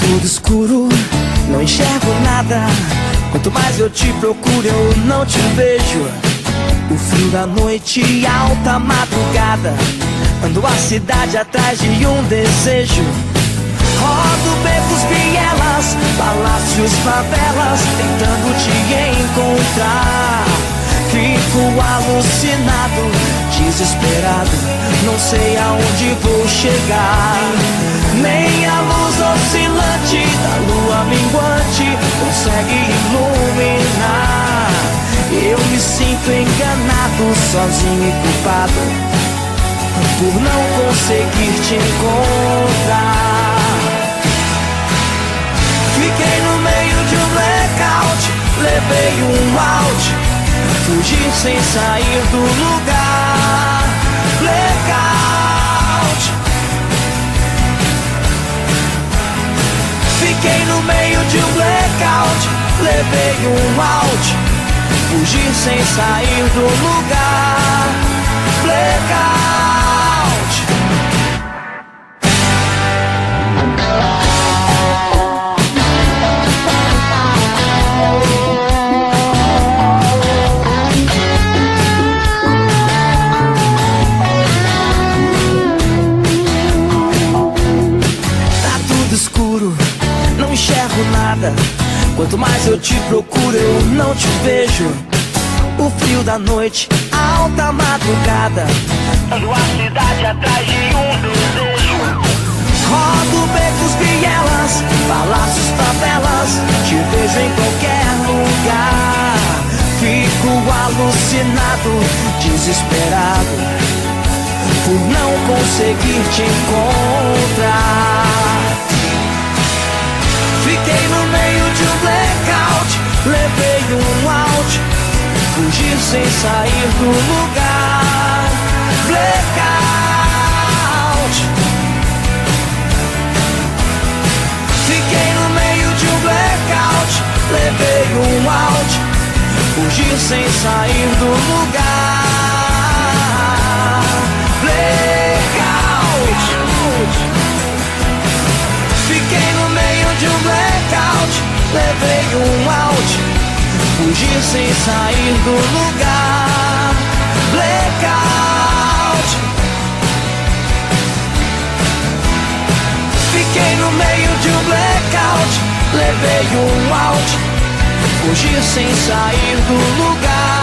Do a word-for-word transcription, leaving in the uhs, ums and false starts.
tudo escuro, não enxergo nada. Quanto mais eu te procuro, eu não te vejo. O frio da noite e alta madrugada, ando a cidade atrás de um desejo. Rodo becos, vielas, palácios, favelas, tentando te encontrar. Fico alucinado, desesperado, não sei aonde vou chegar. Nem a luz oscilante da lua minguante consegue iluminar. Eu me sinto enganado, sozinho e culpado, por não conseguir te encontrar. Fiquei no meio de um blackout, levei um out, fugi sem sair do lugar. Blackout. Fiquei no meio de um blackout, levei um out, fugi sem sair do lugar. Blackout. Não enxergo nada, quanto mais eu te procuro eu não te vejo. O frio da noite, a alta madrugada, ando a cidade atrás de um desejo. Rodo becos, vielas, palácios, favelas, te vejo em qualquer lugar. Fico alucinado, desesperado, por não conseguir te encontrar. Fiquei no meio de um blackout, levei um out, fugi sem sair do lugar. Blackout. Fiquei no meio de um blackout, levei um out, fugi sem sair do lugar. Blackout. Fiquei no meio de um blackout, levei um out, fugi sem sair do lugar. Blackout. Fiquei no meio de um blackout, levei um out, fugi sem sair do lugar.